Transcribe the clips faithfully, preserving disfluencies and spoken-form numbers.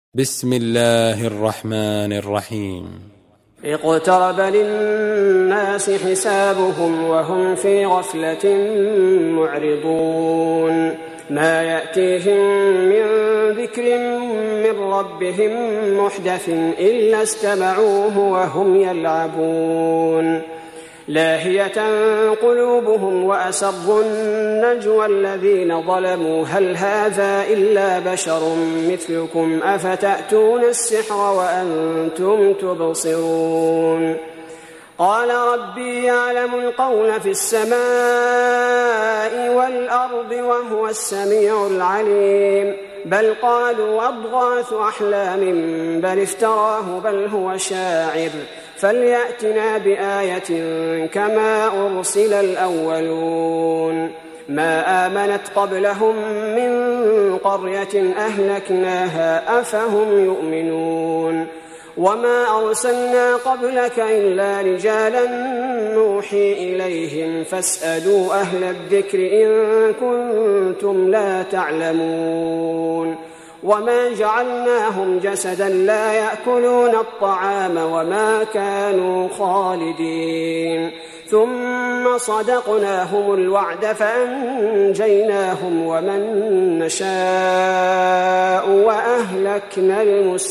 بسم الله الرحمن الرحيم. اقترب للناس حسابهم وهم في غفلة معرضون ما يأتيهم من ذكر من ربهم محدث إلا استمعوه وهم يلعبون لاهية قلوبهم وأسروا النجوى الذين ظلموا هل هذا إلا بشر مثلكم أفتأتون السحر وأنتم تبصرون قال ربي يعلم القول في السماء والأرض وهو السميع العليم بل قالوا أضغاث أحلام بل افتراه بل هو شاعر فليأتنا بآية كما أرسل الأولون ما آمنت قبلهم من قرية أهلكناها أفهم يؤمنون وما أرسلنا قبلك إلا رجالا نوحي إليهم فاسألوا أهل الذكر إن كنتم لا تعلمون وما جعلناهم جسدا لا يأكلون الطعام وما كانوا خالدين ثم صدقناهم الوعد فأنجيناهم ومن نشاء وأهلكنا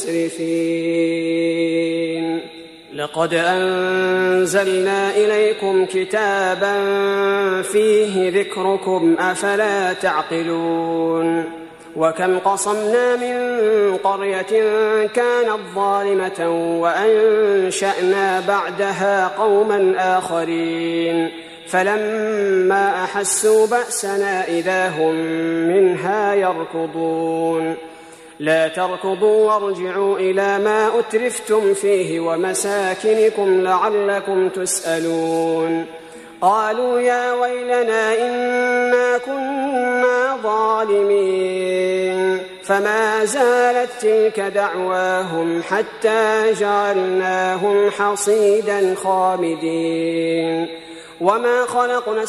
المسرفين لقد أنزلنا إليكم كتابا فيه ذكركم أفلا تعقلون وكم قصمنا من قرية كانت ظالمة وأنشأنا بعدها قوما آخرين فلما أحسوا بأسنا إذا هم منها يركضون لا تركضوا وارجعوا إلى ما أترفتم فيه ومساكنكم لعلكم تسألون قالوا يا ويلنا إنا كنا ظالمين فما زالت تلك دعواهم حتى جعلناهم حصيدا خامدين وما خلقنا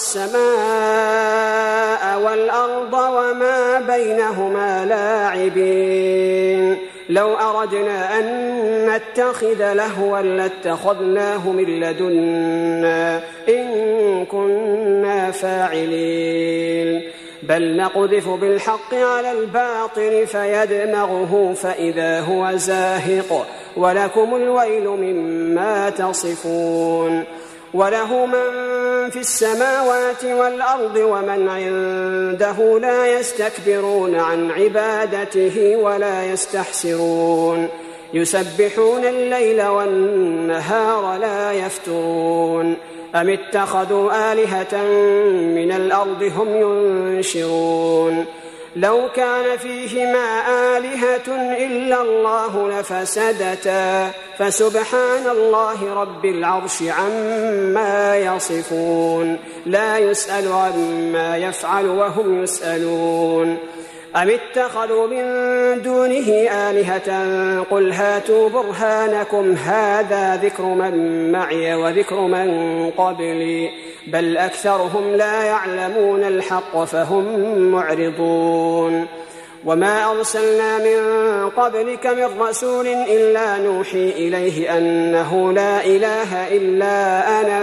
السماء والأرض وما بينهما لاعبين لو أردنا أن نتخذ لهوا لاتخذناه من لدنا إن كنا فاعلين بل نقذف بالحق على الباطل فيدمغه فإذا هو زاهق ولكم الويل مما تصفون وله من في السماوات والأرض ومن عنده لا يستكبرون عن عبادته ولا يستحسرون يسبحون الليل والنهار لا يفترون أم اتخذوا آلهة من الأرض هم ينشرون لو كان فيهما آلهة إلا الله لفسدتا فسبحان الله رب العرش عما يصفون لا يسأل عما يفعل وهم يسألون أم اتخذوا من دونه آلهة قل هاتوا برهانكم هذا ذكر من معي وذكر من قبلي بل أكثرهم لا يعلمون الحق فهم معرضون وما أرسلنا من قبلك من رسول إلا نوحي إليه أنه لا إله إلا أنا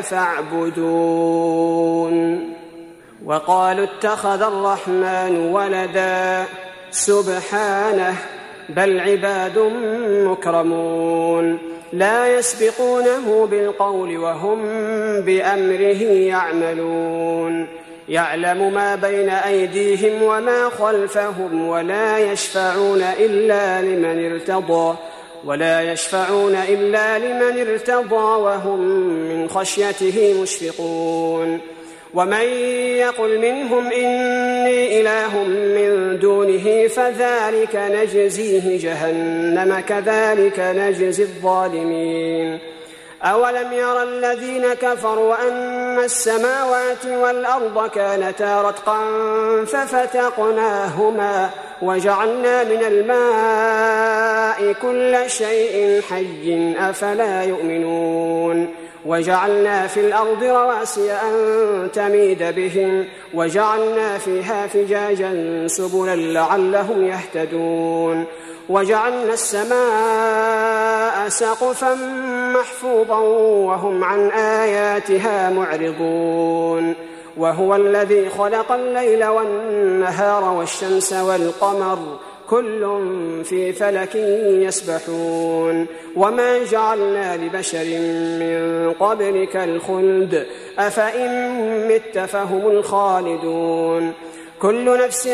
فاعبدون وقالوا اتخذ الرحمن ولدا سبحانه بل عباد مكرمون لا يسبقونه بالقول وهم بأمره يعملون يعلم ما بين أيديهم وما خلفهم ولا يشفعون إلا لمن ارتضى ولا يشفعون إلا لمن ارتضى وهم من خشيته مشفقون ومن يقل منهم إني إله من دونه فذلك نجزيه جهنم كذلك نجزي الظالمين أولم يرى الذين كفروا أن السماوات والأرض كانتا رتقا ففتقناهما وجعلنا من الماء كل شيء حي أفلا يؤمنون وجعلنا في الأرض رواسي أن تميد بهم وجعلنا فيها فجاجا سبلا لعلهم يهتدون وجعلنا السماء سقفا محفوظا وهم عن آياتها معرضون وهو الذي خلق الليل والنهار والشمس والقمر كل في فلك يسبحون وما جعلنا لبشر من قبلك الخلد أفإن مت فهم الخالدون كل نفس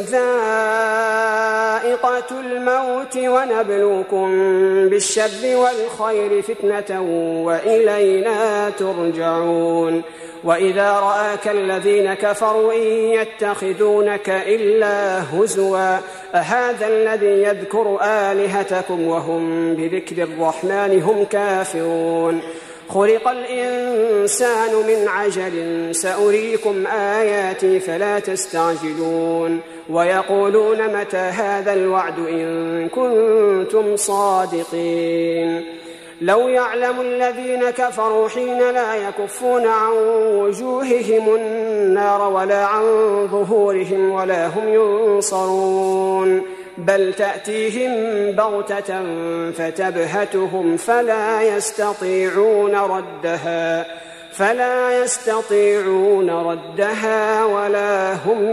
ذائقة الموت ونبلوكم بالشر والخير فتنة وإلينا ترجعون وإذا رآك الذين كفروا إن يتخذونك إلا هزوا أهذا الذي يذكر آلهتكم وهم بذكر الرحمن هم كافرون خلق الإنسان من عجل سأريكم آياتي فلا تستعجلون ويقولون متى هذا الوعد إن كنتم صادقين لو يعلم الذين كفروا حين لا يكفون عن وجوههم النار ولا عن ظهورهم ولا هم ينصرون بل تأتيهم بغتة فتبهتهم فلا يستطيعون ردها فلا يستطيعون ردها ولا هم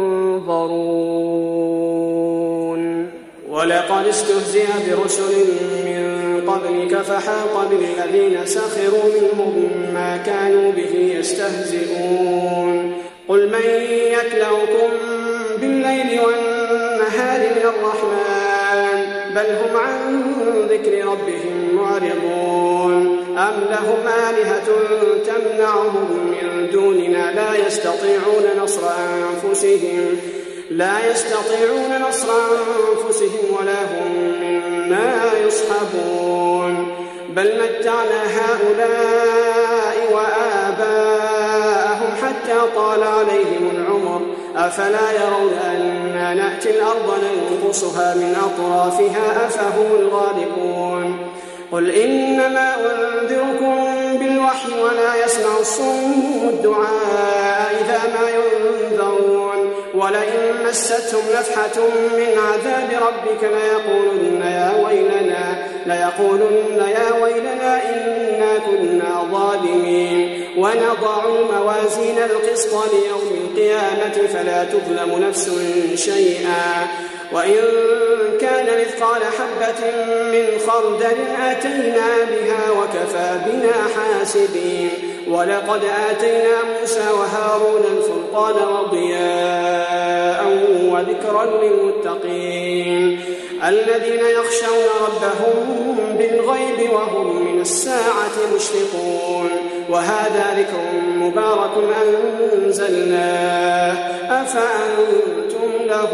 ينظرون ولقد استهزئ برسل من قبلك فحاق بالذين سخروا منهم ما كانوا به يستهزئون قل من يكلؤكم بالليل والنهار من الرحمن بل هم عن ذكر ربهم معرضون أم لهم آلهة تمنعهم من دوننا لا يستطيعون نصر أنفسهم لا يستطيعون نصر أنفسهم ولا هم منا يصحبون بل متعنا هؤلاء وآباءهم حتى طال عليهم العمر أفلا يرون أنا نأتي الأرض ننقصها من أطرافها أفهم الغالبون قل إنما أنذركم بالوحي ولا يسمع الصم الدعاء إذا ما ينذرون ولئن مستهم نفحة من عذاب ربك ليقولن يا ويلنا ليقولن يا ويلنا إنا كنا ظالمين ونضع الموازين القسط ليوم القيامة فلا تظلم نفس شيئا وإن كان مثقال حبة من خردل أتينا بها وكفى بنا حاسبين ولقد آتينا موسى وهارون الفرقان وضياء وذكرا للمتقين الذين يخشون ربهم بالغيب وهم من الساعة مشفقون وهذا ذكر مبارك أنزلناه أفأنتم له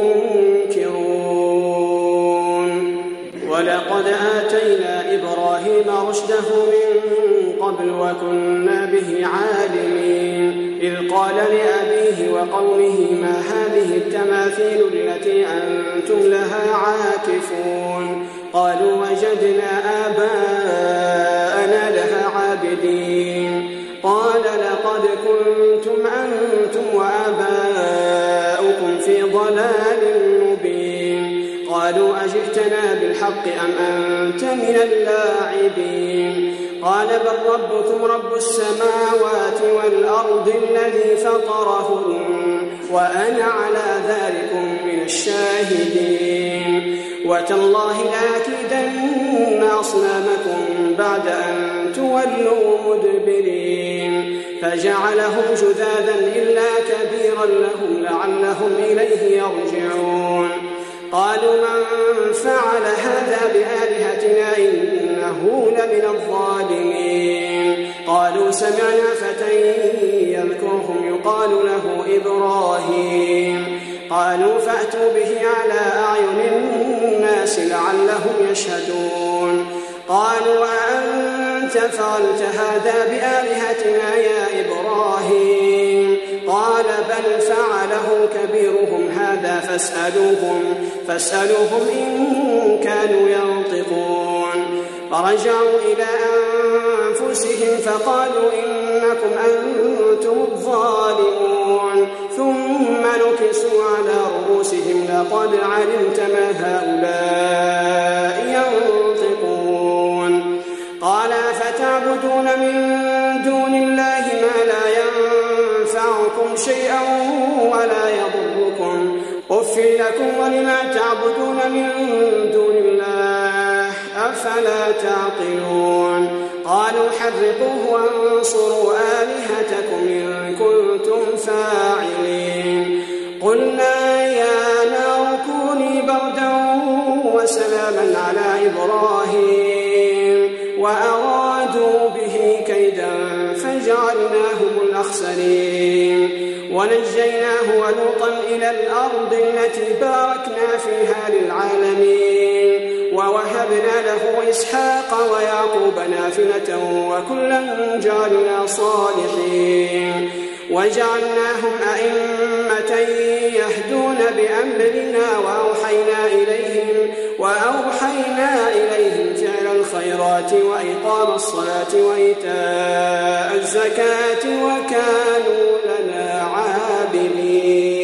منكرون ولقد آتينا إبراهيم رشده من قبل وكنا به عالمين إذ قال لأبيه وقومه ما هذه التماثيل التي أنتم لها عاكفون قالوا وجدنا آباءنا لها عابدين قال لقد كنتم أنتم وآباؤكم في ضلال مبين قالوا أجئتنا بالحق أم أنت من اللاعبين قال بل ربكم رب السماوات والأرض الذي فطرهن وأنا على ذلكم من الشاهدين وتالله لأكيدن أصنامكم بعد أن تولوا مدبرين فجعلهم جذاذا إلا كبيرا لهم لعلهم إليه يرجعون قالوا من فعل هذا بآلهتنا إنه لمن الظالمين قالوا سمعنا فتى يذكرهم يقال له إبراهيم قالوا فأتوا به على أعين الناس لعلهم يشهدون قالوا أأنت فعلت هذا بآلهتنا يا إبراهيم قال بل فعله كبيرهم هذا فاسألوهم, فاسألوهم إن كانوا فرجعوا إلى أنفسهم فقالوا إنكم أنتم الظالمون ثم نكسوا على رؤوسهم لقد علمت ما هؤلاء ينطقون قال فتعبدون من دون الله ما لا ينفعكم شيئا ولا يضركم أف لكم ولما تعبدون من دون الله أفلا تعقلون قالوا حرقوه وانصروا آلهتكم إن كنتم فاعلين قلنا يا نار كوني بردا وسلاما على إبراهيم وأرادوا به كيدا فجعلناهم الأخسرين ونجيناه ولوطا إلى الأرض التي باركنا فيها للعالمين ووهبنا له إسحاق ويعقوب نافلة وكلا جعلنا صالحين وجعلناهم أئمة يهدون بأمرنا وأوحينا إليهم وأوحينا إليهم فعل الخيرات وإقام الصلاة وإيتاء الزكاة وكانوا لنا عابدين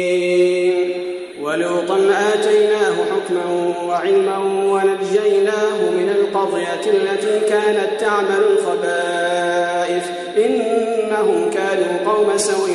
ولوطا آتيناه حكما وعلما ونجيناه من القرية التي كانت تعمل الخبائث إنهم كانوا قوم سوء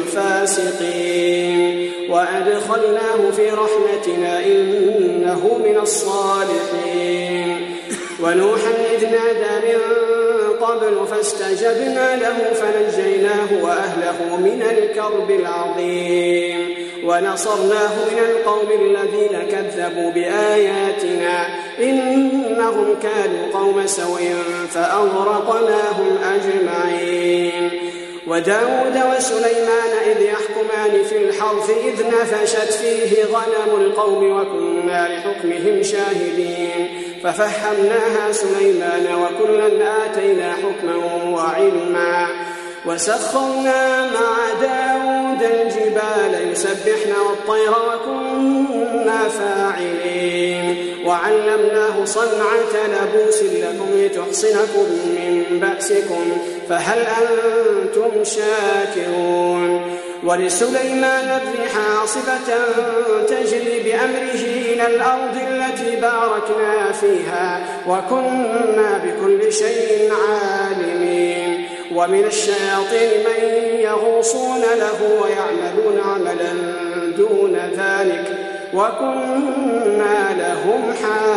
فاسقين وأدخلناه في رحمتنا إنه من الصالحين ونوحا إذ نادى من قبل فاستجبنا له فنجيناه وأهله من الكرب العظيم ونصرناه من القوم الذين كذبوا بآياتنا إنهم كانوا قوم سوء فأغرقناهم أجمعين وداود وسليمان إذ يحكمان في الحرث إذ نفشت فيه غنم القوم وكنا لحكمهم شاهدين ففهمناها سليمان وكلا آتينا حكما وعلما وسخرنا مع داود الجبال يسبحن والطير وكنا فاعلين وعلمناه صنعة لبوس لكم لتحصنكم من بأسكم فهل أنتم شاكرون ولسليمان الريح عاصفة تجري بأمره إلى الأرض التي باركنا فيها وكنا بكل شيء عالمين ومن الشياطين من يغوصون له ويعملون عملا دون ذلك وكنا لهم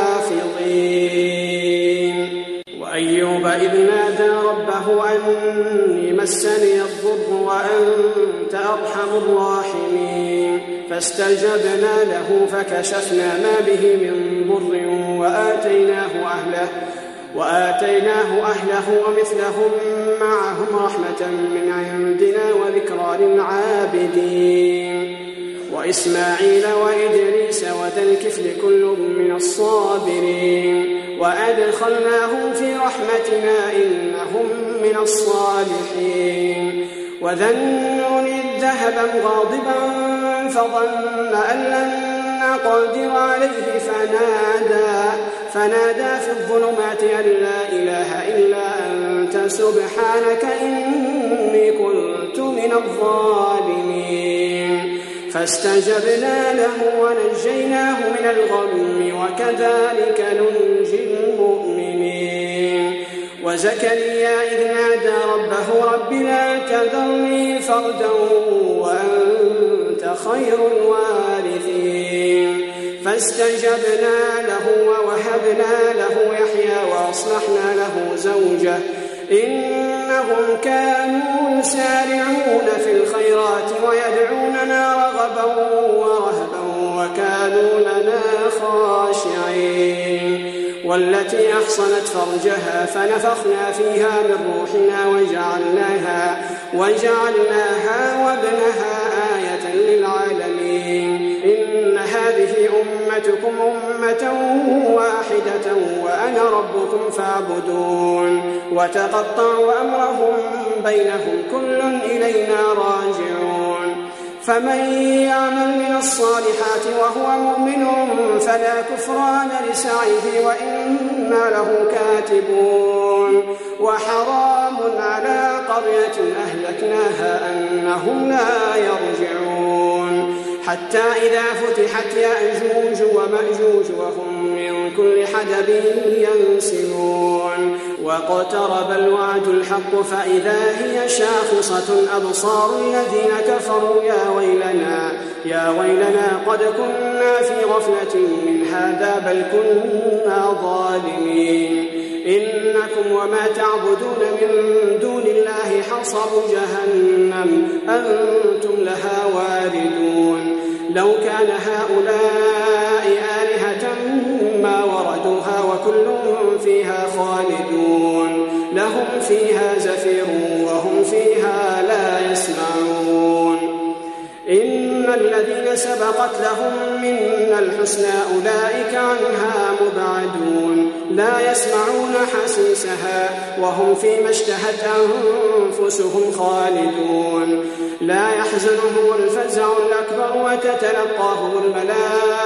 حافظين وأيوب إذ نادى ربه أني مسني الضر وأنت أرحم الراحمين فاستجبنا له فكشفنا ما به من ضر وآتيناه أهله وآتيناه أهله ومثلهم معهم رحمة من عندنا وذكرى للعابدين وإسماعيل وإدريس وذا الكفل كل من الصابرين وأدخلناهم في رحمتنا إنهم من الصالحين وذا النون إذ ذهب مغاضبا فظن أن لن نقدر عليه فنادى فنادى في الظلمات أن لا إله إلا أنت سبحانك إني كنت من الظالمين فاستجبنا له ونجيناه من الغم وكذلك ننجي المؤمنين وزكريا إذ نادى ربه رب لا تذرني فردا وأنت خير الوارثين فاستجبنا له ووهبنا له يحيى وأصلحنا له زوجه إنهم كانوا يسارعون في الخيرات ويدعوننا رغبا ورهبا وكانوا لنا خاشعين والتي أحصنت فرجها فنفخنا فيها من روحنا وجعلناها, وجعلناها وابنها آية للعالمين إن هذه أمتكم أمة واحدة وأنا ربكم فاعبدون وتقطعوا أمرهم بينهم كل إلينا راجعون فمن يعمل من الصالحات وهو مؤمن فلا كفران لسعيه وإن إنا له كاتبون وحرام على قرية أهلكناها أنهم لا يرجعون حتى إذا فتحت يأجوج ومأجوج وهم من كل حدب ينسلون واقترب الوعد الحق فإذا هي شاخصة أبصار الذين كفروا يا ويلنا يا ويلنا قد كنا في غفلة من هذا بل كنا ظالمين إنكم وما تعبدون من دون الله حصب جهنم أنتم لها واردون لو كان هؤلاء آلهة ما وردوها وكل فيها خالدون لهم فيها زفير وهم فيها لا يسمعون إن الذين سبقت لهم منا الحسنى أولئك عنها مبعدون لا يسمعون حسيسها وهم فيما اشتهت أنفسهم خالدون لا يحزنهم الفزع الأكبر وتتلقاهم الملائكة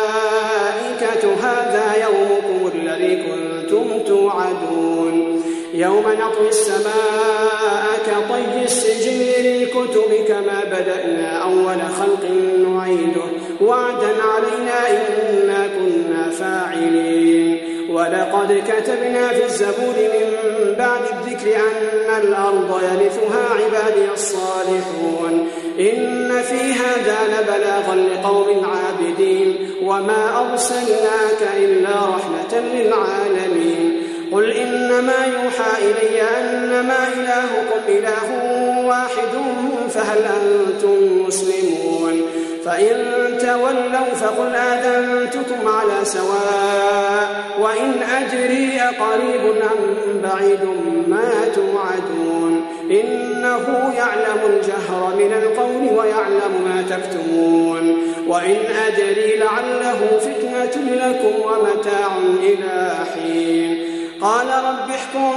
هذا يومكم الذي كنتم توعدون يوم نطوي السماء كطي السجل للكتب كما بدأنا أول خلق نعيده وعدا علينا إنا كنا فاعلين ولقد كتبنا في الزبور من بعد الذكر أن الأرض يرثها عبادي الصالحون إن في هذا لبلاغا لقوم عابدين وما أرسلناك إلا رحمة للعالمين قل إنما يوحى إلي أنما إلهكم إله واحد فهل أنتم مسلمون فإن تولوا فقل آذنتكم على سواء وإن أدري أقريب أم بعيد ما توعدون إنه يعلم الجهر من القول ويعلم ما تكتمون وإن أدري لعله فتنة لكم ومتاع إلى حين قال رب احكم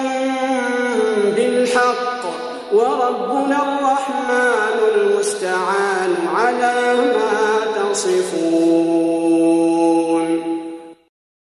بالحق وربنا الرحمن المستعان على ما تصفون.